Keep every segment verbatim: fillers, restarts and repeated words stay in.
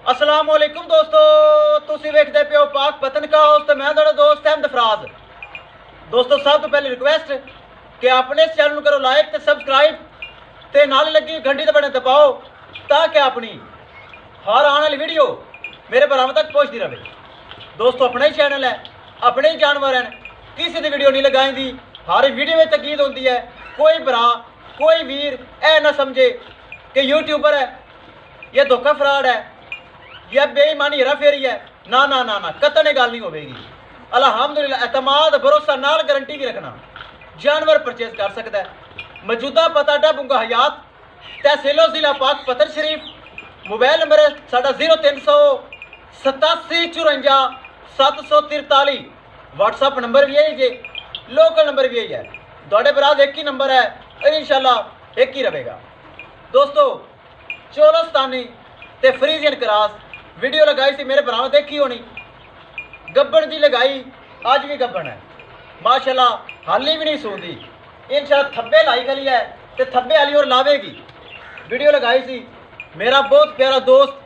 अस्सलाम वालेकुम दोस्तों, तुसी वेखदे पे हो पाक पतन का हाउस ते मैं तुहाडा दोस्त अहमद फराज। दोस्तों सब तो पहले रिक्वेस्ट कि अपने इस चैनल करो लाइक ते सब्सक्राइब ते नाल लगी घंटी ते बटन दबाओ ताकि अपनी हर आने वाली वीडियो मेरे बराबर तक पहुंचती रहे। दोस्तों अपना ही चैनल है, अपने ही जानवर हैं, किसी की वीडियो नहीं लगाई दी, हर वीडियो में तकीद होती है। कोई भरा कोई वीर ऐ ना समझे कि यूट्यूबर है या धोखा फ्रॉड है या बेईमानी हेरा फेरी है। ना ना ना ना कतने गल नहीं होगी। अल्हम्दुलिल्लाह एतमाद भरोसा नाल गारंटी भी रखना जानवर परचेज कर सकता है। मौजूदा पता डबुंगा हयात तहसीलो जिला पाक पतन शरीफ। मोबाइल नंबर है साढ़ा जीरो तीन सौ सतासी चुरंजा सत्त सौ तिरताली। व्हाट्सअप नंबर भी यही जे, लोकल नंबर भी यही है। दौड़े बराद एक ही नंबर है, इंशाल्लाह एक ही रहेगा। दोस्तों चोलस्तानी ते फ्रीजियन क्रॉस वीडियो लगाई सी मेरे भरावां देखी होनी। गब्बन दी लगाई अज भी गब्बन है माशाल्लाह, हाली भी नहीं सूंदी। इंशाल्लाह थब्बे लाई खली है ते थब्बे वाली और लावेगी। वीडियो लगाई सी मेरा बहुत प्यारा दोस्त।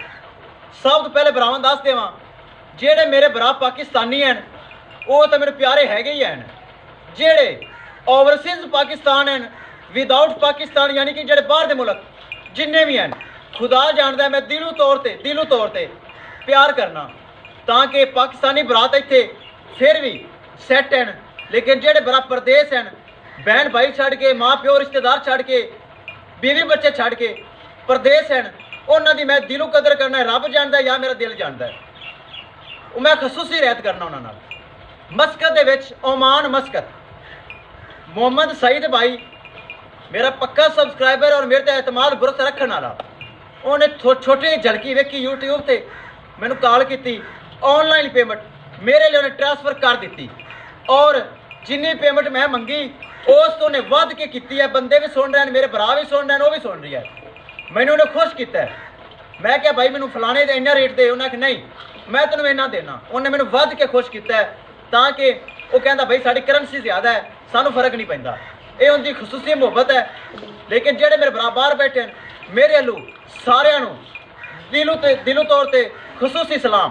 सब तो पहले भरावां दस देवां जेड़े मेरे भरा पाकिस्तानी हैं वो तो मेरे प्यारे हैगे ही हैं। जेड़े ओवरसीज पाकिस्तान हैं विदाउट पाकिस्तान यानी कि जेड़े बाहर दे मुल्क जिन्ने भी हैं, खुदा जानता है मैं दिलों तौर ते दिलों तौर ते प्यार करना ताकि पाकिस्तानी बरात इत्थे फिर भी सैट हैं। लेकिन जेड़े बड़ा परदेस हैं, बहन भाई छड़ के माँ प्यो रिश्तेदार छड़ के बीवी बच्चे छड़ के परदेस हैं, उन्होंने दी मैं दिलों कदर करना है। रब जानता है या मेरा दिल जानता है। मैं खसूसी रहत करना उन्होंने। मस्कत दे विच ओमान मस्कत मोहम्मद सईद भाई मेरा पक्का सबसक्राइबर और मेरे ते एतमाद भरोसा रखने वाला। उन्हें छोटी झलकी वेखी यूट्यूब ते मैनू कॉल की, ऑनलाइन पेमेंट मेरे लिए उन्हें ट्रांसफर कर दी और जिन्नी पेमेंट मैं मंगी उस तो उन्हें वध के की है। बंदे भी सुन रहे हैं, मेरे भरा भी सुन रहे हैं, वो भी सुन रही है। मैंने उन्हें खुश किया है। मैं क्या भाई मैनू फलाने दे इन्ना रेट दे, उन्हें नहीं मैं तेन इन्ना देना। उन्हें मैंने वध के खुश किया है ताकि वो कहता भाई साड़ी करंसी ज़्यादा है सानू फर्क नहीं पैंदा। ये उनकी खसूसी मुहब्बत है। लेकिन जेड़े मेरे भरा बाहर बैठे हैं मेरे अल्लू सारिਆਂ ਨੂੰ दिलों ते दिलों तौर ते खसूसी सलाम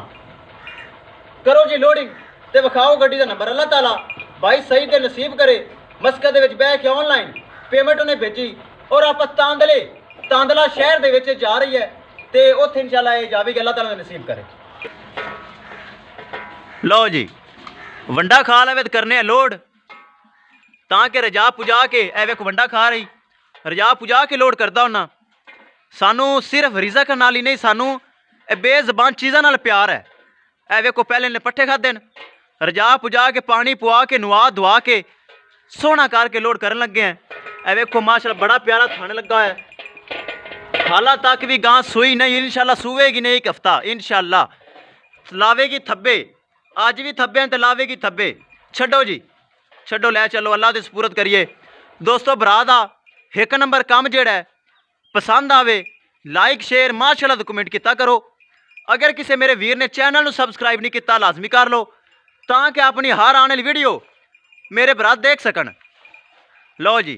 करो जी। लोडिंग ते विखाओ गड्डी का नंबर। अल्लाह ताला भाई सही दे नसीब करे। मस्कत दे विच बह के ऑनलाइन पेमेंट उन्हें भेजी और आप तांदले तांदला शहर दे विच जा रही है ते उत्थे इंशाल्लाह ये जावेगी। अल्लाह ताला नसीब करे। लो जी वंडा खा लवे करने लोड ताकि रजा पुजा के ए वेख वंडा खा रही रजा पुजा के लोड करदा होना। सानू सिर्फ रिज़क नाल ही नहीं, सानू बेज़बान चीज़ां नाल प्यार है। ए वेखो पहले ने पट्ठे खादे न, रजा पुजा के पानी पुआ के नुआ धुआ के सोहना करके लोड करन लगे हैं। ए वेखो माशाल्लाह बड़ा प्यारा थाने लगा है। हालां तक भी गां सूई नहीं, इंशाल्लाह सूवेगी नहीं एक हफ्ता इंशाल्लाह। लावेगी थब्बे, अज भी थब्बे हैं तो लावेगी थब्बे। छड्डो जी छड्डो, लै चलो अल्लाह दी सपुरत करिए। दोस्तों भरा दा एक नंबर काम जेड़ा है पसंद आवे लाइक शेयर माशाल्लाह कमेंट किया करो। अगर किसी मेरे वीर ने चैनल को सबसक्राइब नहीं किया लाजमी कर लो ताकि अपनी हर आने वाली वीडियो मेरे भरा देख सकन। लो जी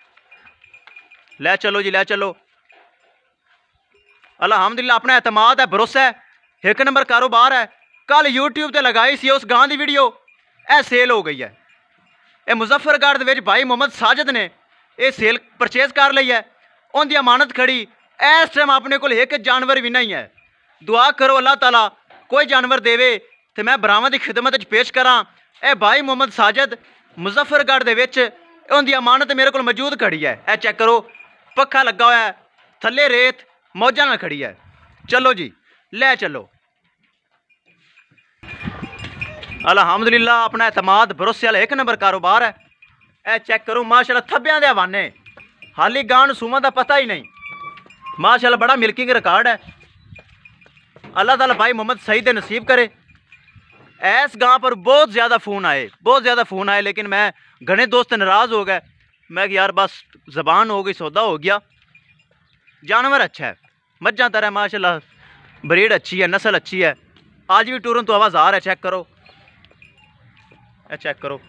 लै चलो जी लै चलो। अल्हम्दुलिल्लाह अपना एतमाद है, भरोसा है, एक नंबर कारोबार है। कल यूट्यूब ते लगाई सी उस गां की वीडियो, ए सेल हो गई है। ये मुजफ्फरगढ़ दे विच भाई मोहम्मद साजिद ने यह सेल परचेज कर ली है। उनकी अमानत खड़ी इस टाइम अपने को एक जानवर भी नहीं है। दुआ करो अल्लाह ताला कोई जानवर देवे तो मैं भरावां की खिदमत पेश करा। ए भाई मोहम्मद साजिद मुजफ्फरगढ़ दे विच उनकी अमानत मेरे को मौजूद खड़ी है। ए चेक करो, पक्खा लगा हुआ है, थले रेत मौजा नाल खड़ी है। चलो जी लै चलो। अल्हम्दुलिल्लाह अपना एतमाद भरोसे वाला एक नंबर कारोबार है। ए चेक करो माशाल्लाह थब्बियां दे हवाने, हाली गां नूं सूमां दा पता ही नहीं। माशाल्लाह बड़ा मिल्किंग रिकॉर्ड है। अल्लाह ताला भाई मोहम्मद सईद दे नसीब करे। इस गां पर बहुत ज़्यादा फ़ोन आए बहुत ज़्यादा फ़ोन आए लेकिन मैं घने दोस्त नाराज़ हो गए। मैं कि यार बस ज़बान हो गई, सौदा हो गया। जानवर अच्छा है, मज्जां तरह माशाल्लाह, ब्रीड अच्छी है, नस्ल अच्छी है। आज भी टूरन तो आवाज़ आ रहा है। चेक करो चेक करो।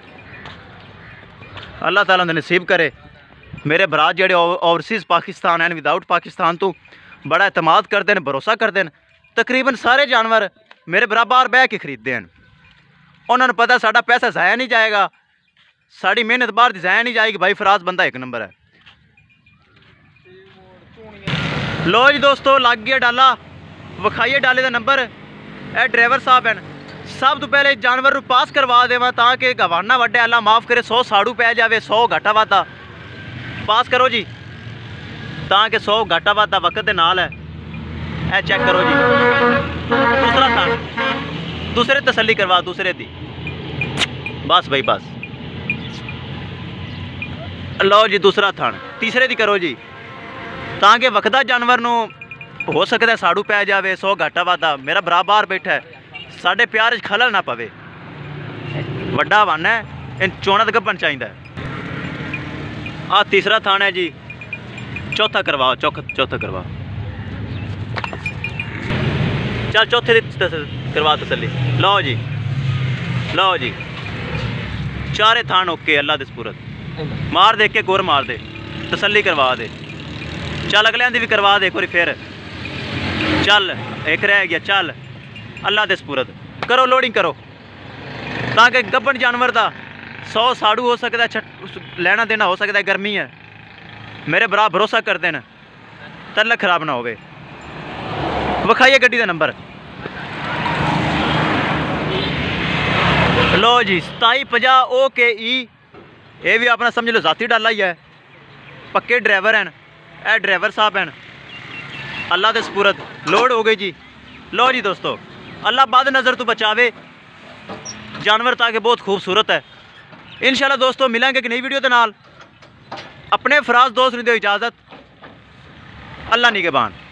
अल्लाह ताला ने नसीब करे मेरे भरा जेड़े ओवरसीज़ पाकिस्तान हैं विदाउट पाकिस्तान तो بڑا اعتماد کرتے ہیں، بھروسہ کرتے ہیں. تقریباً سارے جانور میرے برابر بہ کے خریدتے ہیں. انہوں نے پتہ ساڈا پیسہ ضائع نہیں جائے گا، ساری محنت باہر دی ضائع نہیں جائے گی. بھائی فراز بندہ ایک نمبر ہے. لو جی دوستو لگ گیا ڈالا، وکھائیے ڈالے دا نمبر. اے ڈرائیور صاحب ہیں. سب تو پہلے جانور نو پاس کروا دے تاکہ گوانا وڈے اللہ معاف کرے، سو ساڑو پی جاوے، سو گھاٹا واتا. پاس کرو جی تاکہ سو گھاٹا واتا وقت دے نال ہے. اے چیک کرو جی دوسرا تھا، دوسرے تسلی کروا، دوسرے دی بس بھائی بس. لو جی دوسرا تھن، تیسرے دی کرو جی تاکہ وقتہ جانور نو ہو سکتا ہے ساڑو پی جاوے، سو گھاٹا واتا. میرا برا باہر بیٹھا ہے، ساڑھے پیار خلل نہ پوے. وڈا ون ہے، ان چونا تک گبن چاہیے. آ تیسرا تھان ہے جی، چوتھا کرواؤ، چوتھا کرواؤ. چل چوتھے کروا تسلی. لو جی لو جی چارے تھان اوکے اللہ دے سپرد. مار دے کے گور مار دے، تسلی کروا دے. چل اگلے دی بھی کروا دے ایک بار پھر. چل ایک رہ گیا، چل اللہ دے سپرد کرو، لوڈنگ کرو تاکہ گبن جانور دا سو ساڑو ہو سکتا ہے، لینا دینا ہو سکتا ہے. گرمی ہے، میرے برا بھروسہ کرتے ہیں تلک خراب نہ ہوئے. وکھائیے گڈی دا نمبر. لو جی ستائی پنجا او کے ای، یہ بھی اپنا سمجھ لو ذاتی ڈالا ہی ہے. پکے ڈرائیور ہیں، اے ڈرائیور صاحب ہیں اللہ دے سپرد. لوڈ ہو گئی جی. لو جی دوستو اللہ بد نظر تو بچاوے جانور تاکہ بہت خوبصورت ہے. انشاءاللہ دوستو ملیں گے ایک نئی ویڈیو دے نال. اپنے فراز دوست نے دو اجازت. اللہ نگہبان.